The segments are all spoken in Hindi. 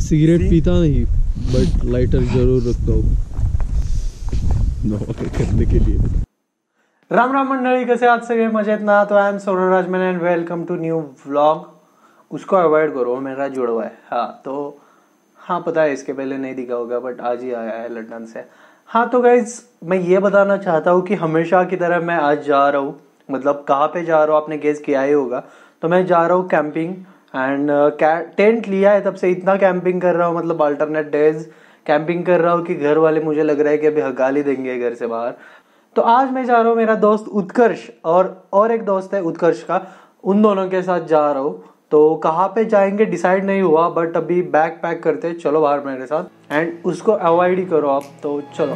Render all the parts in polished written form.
मैं सिगरेट पीता नहीं, बट लाइटर जरूर रखता हूँ करने के लिए। राम राम मंडळी, कसे आहात सगळे? मजेत ना? तो I am Saurabh Rajman and welcome to new vlog. उसको अवॉइड करो, मेरा जुड़वा है। हाँ पता है, इसके पहले नहीं दिखा होगा बट आज ही आया है लंदन से। हाँ तो गाइज, मैं ये बताना चाहता हूँ कि हमेशा की तरह मैं आज जा रहा हूँ, मतलब कहाँ पे जा रहा हूँ आपने गेस किया ही होगा। तो मैं जा रहा हूँ कैंपिंग एंड टेंट लिया है, तब से इतना कैंपिंग कर रहा हूँ, मतलब अल्टरनेट डेज कैंपिंग कर रहा हूँ कि घर वाले मुझे लग रहा है कि अभी गाली ही देंगे घर से बाहर। तो आज मैं जा रहा हूँ, मेरा दोस्त उत्कर्ष और एक दोस्त है उत्कर्ष का, उन दोनों के साथ जा रहा हूँ। तो कहाँ पे जाएंगे डिसाइड नहीं हुआ, बट अभी बैग पैक करते चलो बाहर मेरे साथ, एंड उसको अवॉइड ही करो आप। तो चलो।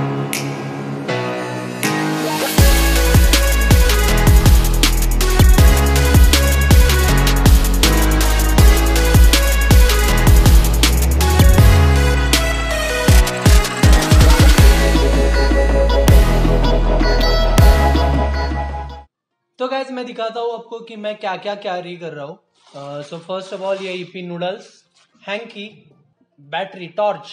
तो गाइस, मैं दिखाता हूँ आपको कि मैं क्या क्या कैरी कर रहा हूँ। सो फर्स्ट ऑफ ऑल ये Yippee noodles, hanky, battery, torch,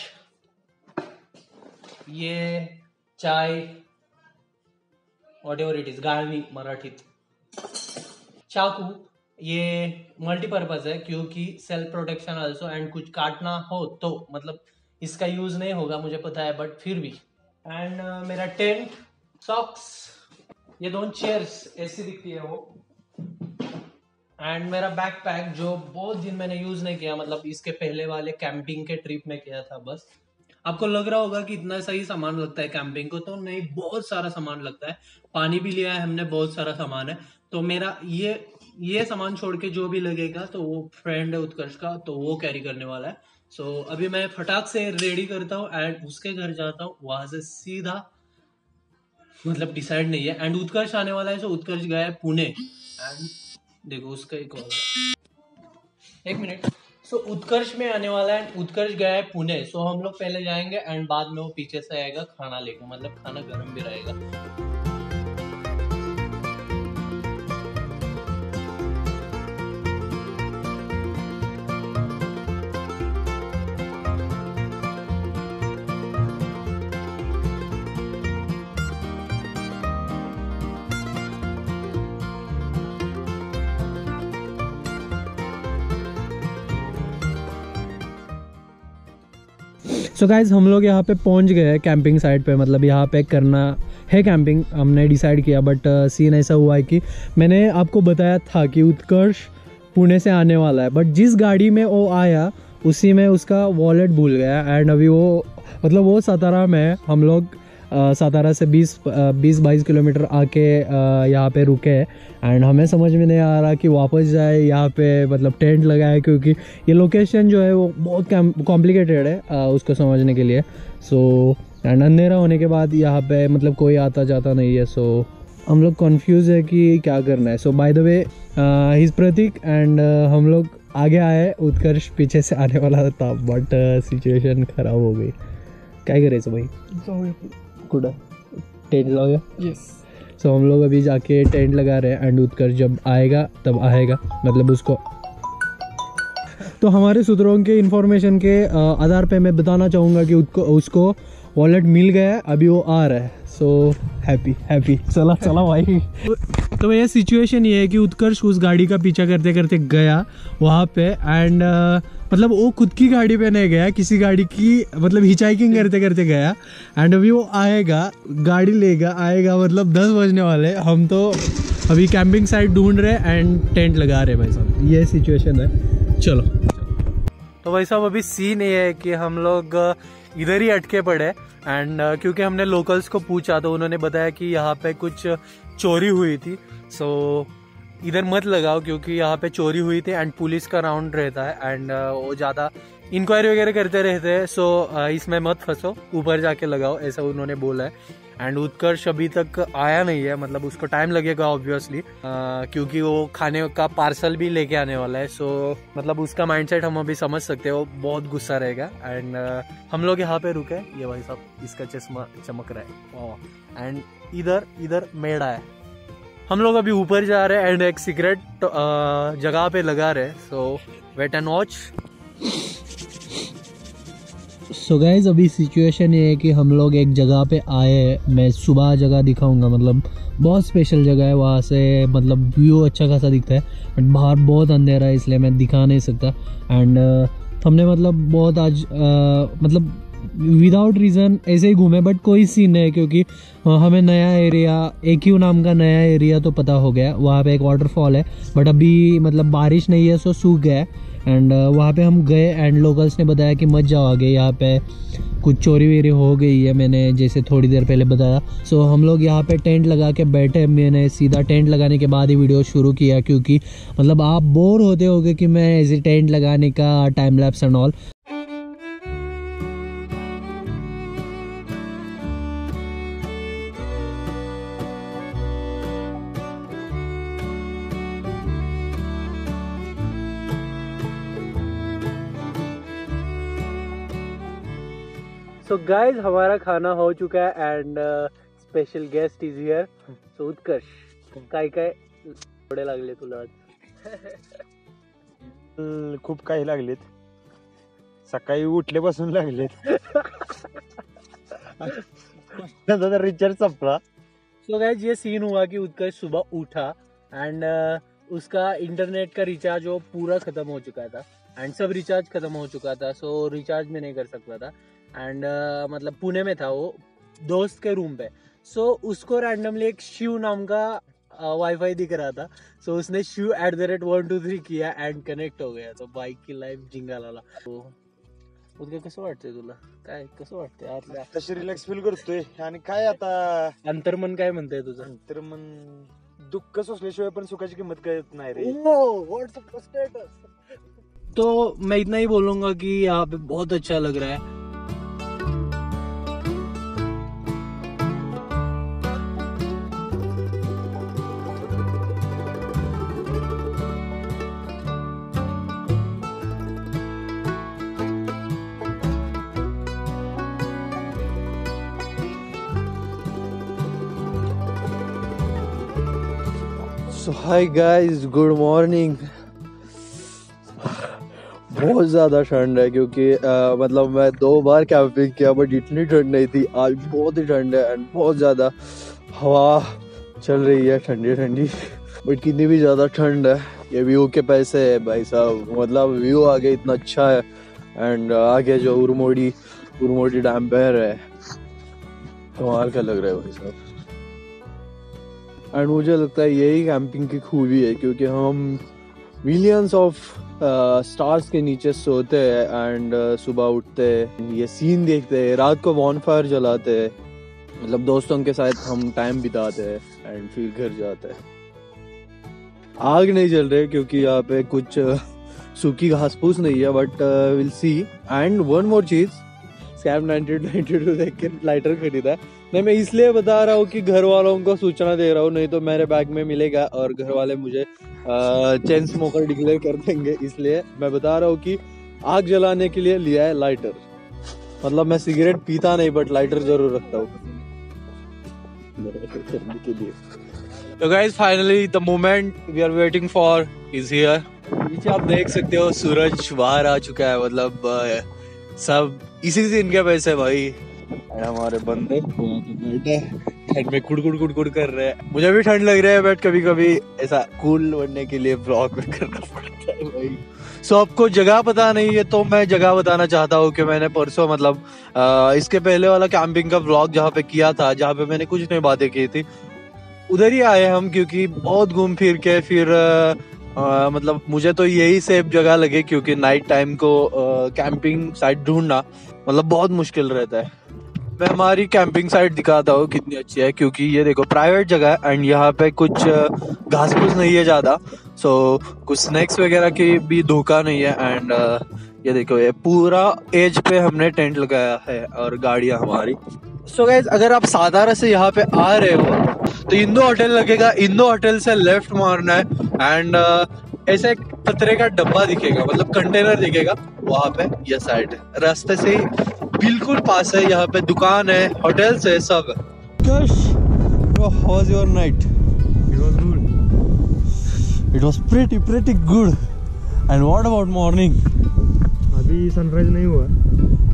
ये चाय, व्हाटएवर इट इज, गाळणी मराठीत, चाकू, ये मल्टीपर्पज है क्योंकि सेल्फ प्रोटेक्शन आल्सो, एंड कुछ काटना हो तो मतलब इसका यूज नहीं होगा मुझे पता है, बट फिर भी। एंड मेरा टेंट, सॉक्स, ये दोनों चेयर्स ऐसी दिखती है वो, एंड मेरा बैकपैक जो बहुत दिन मैंने यूज नहीं किया, मतलब इसके पहले वाले कैंपिंग के ट्रिप में किया था बस। आपको लग रहा होगा कि इतना सही सामान लगता है कैंपिंग को, तो नहीं, बहुत सारा सामान लगता है। पानी भी लिया है हमने, बहुत सारा सामान है। तो मेरा ये सामान छोड़ के जो भी लगेगा, तो वो फ्रेंड है उत्कर्ष का, तो वो कैरी करने वाला है। सो अभी मैं फटाक से रेडी करता हूँ एंड उसके घर जाता हूँ, वहां से सीधा, मतलब डिसाइड नहीं है। एंड उत्कर्ष आने वाला है, सो उत्कर्ष गया है पुणे, एंड देखो उसका एक कॉल है, एक मिनट। सो उत्कर्ष में आने वाला है, उत्कर्ष गया है पुणे। सो हम लोग पहले जाएंगे एंड बाद में वो पीछे से आएगा खाना लेके, मतलब खाना गर्म भी रहेगा। सो गाइज, हम लोग यहाँ पे पहुँच गए हैं कैंपिंग साइट पे, मतलब यहाँ पे करना है कैंपिंग हमने डिसाइड किया। बट सीन ऐसा हुआ है कि मैंने आपको बताया था कि उत्कर्ष पुणे से आने वाला है, बट जिस गाड़ी में वो आया उसी में उसका वॉलेट भूल गया, एंड अभी वो मतलब वो सातारा में है। हम लोग सातारा से 20-22 किलोमीटर आके यहाँ पे रुके हैं, एंड हमें समझ में नहीं आ रहा कि वापस जाए यहाँ पे, मतलब टेंट लगाए, क्योंकि ये लोकेशन जो है वो बहुत कॉम्प्लिकेटेड है उसको समझने के लिए। सो एंड अंधेरा होने के बाद यहाँ पे मतलब कोई आता जाता नहीं है, सो हम लोग कन्फ्यूज़ है कि क्या करना है। So by the way he is Prateek, and हम लोग आगे आए, उत्कर्ष पीछे से आने वाला था, बट सिचुएशन ख़राब हो गई। क्या करायचं भाई? कुठं टेंट लगाया? यस। सो हम लोग अभी जाके टेंट लगा रहे हैं, एंड उत्कर्ष जब आएगा तब आएगा, मतलब उसको। तो हमारे सूत्रों के इन्फॉर्मेशन के आधार पे मैं बताना चाहूँगा कि उसको वॉलेट मिल गया है, अभी वो आ रहा है। सो हैप्पी चला भाई। तो ये सिचुएशन ये है कि उत्कर्ष उस गाड़ी का पीछा करते करते गया वहाँ पे, एंड मतलब वो खुद की गाड़ी पे नहीं गया, किसी गाड़ी की मतलब हिचाइकिंग करते करते गया, एंड अभी वो आएगा, गाड़ी लेगा, आएगा, मतलब 10 बजने वाले। हम तो अभी कैंपिंग साइट ढूंढ रहे एंड टेंट लगा रहे भाई साहब, ये सिचुएशन है। चलो। तो भाई साहब, अभी सीन ये है कि हम लोग इधर ही अटके पड़े, एंड क्योंकि हमने लोकल्स को पूछा तो उन्होंने बताया कि यहाँ पे कुछ चोरी हुई थी। सो इधर मत लगाओ क्योंकि यहाँ पे चोरी हुई थी, एंड पुलिस का राउंड रहता है, एंड वो ज़्यादा इंक्वायरी वगैरह करते रहते हैं। सो इसमें मत फंसो, ऊपर जाके लगाओ, ऐसा उन्होंने बोला है। एंड उत्कर्ष अभी तक आया नहीं है, मतलब उसको टाइम लगेगा ऑब्वियसली, क्योंकि वो खाने का पार्सल भी लेके आने वाला है। सो मतलब उसका माइंडसेट हम अभी समझ सकते हैं, वो बहुत गुस्सा रहेगा। एंड हम लोग यहाँ पे रुके, ये भाई साहब इसका चश्मा चमक रहा है, एंड इधर मेड़ा है। हम लोग अभी ऊपर जा रहे हैं एंड एक सीक्रेट जगह पे लगा रहे, so wait and watch. So guys अभी सिचुएशन ये है कि हम लोग एक जगह पे आए हैं। मैं सुबह जगह दिखाऊंगा, मतलब बहुत स्पेशल जगह है। वहाँ से मतलब व्यू अच्छा खासा दिखता है, बट बाहर बहुत अंधेरा है इसलिए मैं दिखा नहीं सकता। एंड हमने मतलब बहुत आज मतलब विदाउट रीज़न ऐसे ही घूमे, बट कोई सीन नहीं है क्योंकि हमें नया एरिया AQ नाम का नया एरिया तो पता हो गया। वहाँ पे एक वाटरफॉल है, बट अभी मतलब बारिश नहीं है सो सूख गया है। एंड वहाँ पे हम गए एंड लोकल्स ने बताया कि मत जाओ आगे, यहाँ पे कुछ चोरी वेरी हो गई है, मैंने जैसे थोड़ी देर पहले बताया। सो हम लोग यहाँ पे टेंट लगा के बैठे। मैंने सीधा टेंट लगाने के बाद ही वीडियो शुरू किया क्योंकि मतलब आप बोर होते होगे कि मैं ऐसे टेंट लगाने का time lapse and all. So guys हमारा खाना हो चुका है and special guest is here. So Utkarsh, काय काय थोडे लागले तुला आज? खूप काही लागलेत, सकाळी उठल्यापासून लागलेत। रिचार्ज संपला। सो गाइज ये सीन हुआ कि उत्कर्ष सुबह उठा एंड उसका इंटरनेट का रिचार्ज वो पूरा खत्म हो चुका था एंड सब रिचार्ज खत्म हो चुका था। सो रिचार्ज में नहीं कर सकता था एंड मतलब पुणे में था वो दोस्त के रूम पे। सो उसको रैंडमली एक शिव नाम का वाईफाई दिख रहा था। सो उसने शिव @123 किया एंड कनेक्ट हो गया। तो बाईक की लाईफ जिंगाला। उद्या कसं वाटतंय तुला? काय कसं वाटतंय आतल्या? तशी रिलॅक्स फील करतोय आणि काय आता अंतर्मन काय म्हणतंय तुझं? अंतर्मन दुःख सोसल्याशिवाय पण सुखाची किंमत कळत नाही रे। तो मैं इतना ही बोलूंगा कि यहाँ पे बहुत अच्छा लग रहा है। So hi guys, good morning. बहुत ज़्यादा ठंड है क्योंकि मतलब मैं 2 बार कैंपिंग किया बट इतनी ठंड नहीं थी। आज बहुत ही ठंड है एंड बहुत ज़्यादा हवा चल रही है ठंडी ठंडी। बट कितनी भी ज़्यादा ठंड है, ये व्यू के पैसे है भाई साहब। मतलब व्यू आगे इतना अच्छा है एंड आगे जो उरमोडी डैम बह रहा है, कमाल का लग रहा है भाई साहब। एंड मुझे लगता है यही कैंपिंग की खूबी है क्योंकि हम मिलियंस ऑफ स्टार्स के नीचे सोते हैं एंड सुबह उठते हैं, ये सीन देखते हैं, रात को बॉनफायर जलाते हैं, मतलब दोस्तों के साथ हम टाइम बिताते हैं एंड फिर घर जाते हैं। आग नहीं जल रहे क्योंकि यहाँ पे कुछ सूखी घास फूस नहीं है, but will see. And one more चीज, स्कैम 92 देख के लाइटर खरीदा है। नहीं, मैं इसलिए बता रहा हूँ कि घर वालों को सूचना दे रहा हूँ, नहीं तो मेरे बैग में मिलेगा और घर वाले मुझे चेन स्मोकर डिक्लेयर कर देंगे। इसलिए मैं बता रहा हूँ कि आग जलाने के लिए लिया है लाइटर। मतलब मैं सिगरेट पीता नहीं बट लाइटर जरूर रखता हूँ के लिए। तो guys finally the moment we are waiting for is here. नीचे आप देख सकते हो सूरज बाहर आ चुका है, मतलब सब इसी से इनके पैसे भाई। हमारे बंदे बैठे ठंड में कुड़ कर रहे हैं। मुझे भी ठंड लग रहा है बट कभी कभी ऐसा कूल बनने के लिए ब्लॉग में करना पड़ता है भाई। सो आपको जगह पता नहीं है तो मैं जगह बताना चाहता हूँ कि मैंने परसों मतलब इसके पहले वाला कैंपिंग का ब्लॉग जहाँ पे किया था, जहाँ पे मैंने कुछ नई बातें की थी, उधर ही आए हम क्योंकि बहुत घूम फिर के फिर मतलब मुझे तो यही सेफ जगह लगे क्योंकि नाइट टाइम को कैंपिंग साइट ढूंढना मतलब बहुत मुश्किल रहता है। मैं हमारी कैंपिंग साइट दिखाता हूँ कितनी अच्छी है, क्योंकि ये देखो प्राइवेट जगह है एंड यहाँ पे कुछ घास फूस नहीं है ज्यादा, सो कुछ स्नैक्स वगैरह की भी धोखा नहीं है। एंड ये देखो ये पूरा एज पे हमने टेंट लगाया है और गाड़ियाँ हमारी। सो गाइस अगर आप सातारा से यहाँ पे आ रहे हो तो इंदो होटल लगेगा, इंदो होटल से लेफ्ट मारना है एंड ऐसे एक पतरे का डब्बा दिखेगा, मतलब कंटेनर दिखेगा वहाँ पे, ये साइड रास्ते से बिल्कुल पास है। यहाँ पे दुकान है, होटल्स है, सब। How was your night? It was good. It was pretty good. And what about morning? अभी सनराइज नहीं हुआ,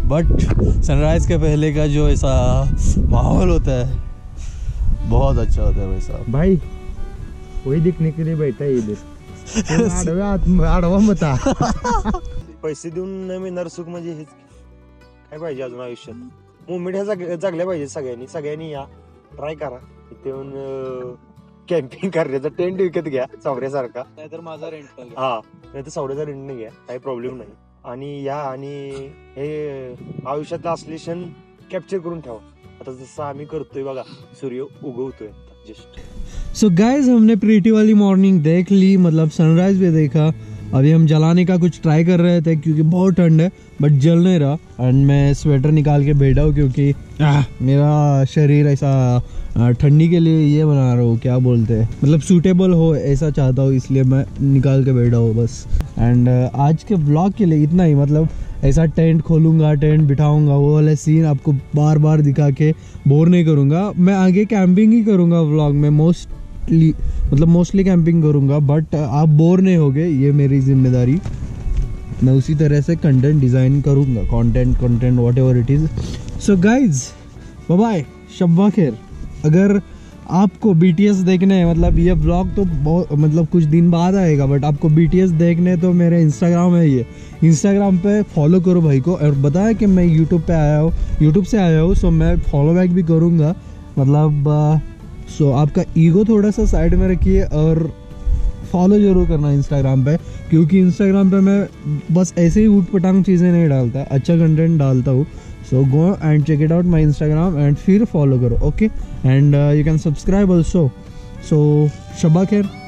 बट सनराइज़ के पहले का जो ऐसा माहौल होता है बहुत अच्छा होता है भाई साहब। भाई वही दिखने के लिए बैठा है इधर आडवा मता पैसे देऊन न मिळणार सुख म्हणजे हेच काय पाहिजे अजून आयुष्यात। मुवमेंट ह्या जगल्या पाहिजे सगळ्यांनी या ट्राय करा इथे येऊन कॅम्पिंग करण्याचा टेंट विकत घ्या सावऱ्यासारखा, नाहीतर माझा रेंट हा नाही तर सावऱ्याचा रेंट नाही घ्या, काही प्रॉब्लेम नाही। आणि या आणि हे आयुष्यातलं असले क्षण कॅप्चर करून ठेवा। आता जसं आम्ही करतोय बघा, सूर्य उगवतोय जस्ट। सो गाइज हमने प्रीटी वाली मॉर्निंग देख ली, मतलब सनराइज भी देखा। अभी हम जलाने का कुछ ट्राई कर रहे थे क्योंकि बहुत ठंड है बट जल नहीं रहा। एंड मैं स्वेटर निकाल के बैठा हूँ क्योंकि मेरा शरीर ऐसा ठंडी के लिए ये बना रहा हूँ, क्या बोलते हैं, मतलब सूटेबल हो ऐसा चाहता हूँ, इसलिए मैं निकाल के बैठा हूँ बस। एंड आज के ब्लॉग के लिए इतना ही, मतलब ऐसा टेंट खोलूँगा, टेंट बिठाऊँगा, वो वाले सीन आपको बार बार दिखा के बोर नहीं करूँगा। मैं आगे कैंपिंग ही करूँगा व्लॉग में, मोस्टली कैंपिंग करूँगा, बट आप बोर नहीं होगे, ये मेरी जिम्मेदारी। मैं उसी तरह से कंटेंट डिज़ाइन करूँगा, content whatever it is. So guys bye bye, शब्बा खैर। अगर आपको BTS देखने हैं, मतलब ये ब्लॉग तो बहुत मतलब कुछ दिन बाद आएगा, बट आपको BTS देखने तो मेरे इंस्टाग्राम है, ये इंस्टाग्राम पे फॉलो करो भाई को। और बताया कि मैं यूट्यूब से आया हूँ, सो मैं फॉलो बैक भी करूँगा, मतलब सो आपका ईगो थोड़ा सा साइड में रखिए और फॉलो जरूर करना इंस्टाग्राम पे, क्योंकि इंस्टाग्राम पे मैं बस ऐसे ही ऊट पटांग चीज़ें नहीं डालता, अच्छा कंटेंट डालता हूँ। So go and check it out my Instagram and फिर फॉलो करो, okay. And you can subscribe also. So शब्बा खैर।